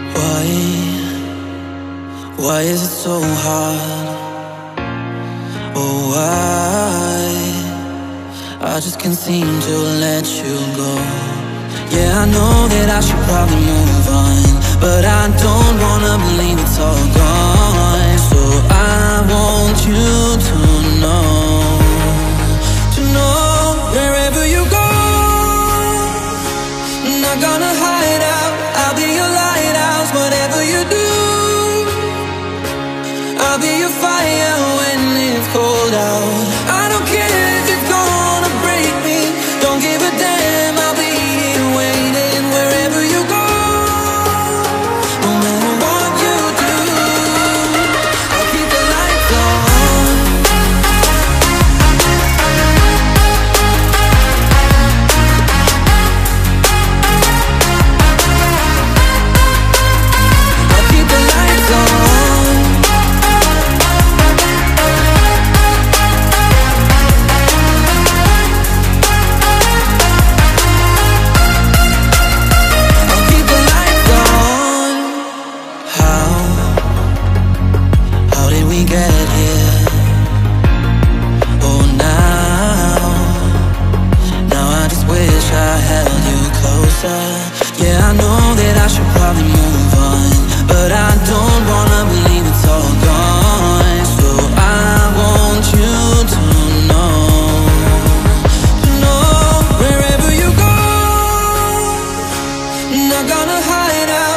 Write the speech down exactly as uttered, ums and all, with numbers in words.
Why, why is it so hard? Oh, why? I just can't seem to let you go. Yeah, I know that I should probably move on, but I don't wanna believe it's all gone. So I want you to know, to know wherever you go, I'm not gonna hide out. I'll be your lighthouse, whatever you do. I'll be your fire when it's cold out. I don't care if it's gonna break me, don't give a damn. I'll be here waiting wherever you go. No matter what you do, I'll keep the lights on. I'll keep the lights on. Get here, oh now, now I just wish I held you closer. Yeah, I know that I should probably move on, but I don't wanna believe it's all gone. So I want you to know, to know wherever you go, I'm not gonna hide out.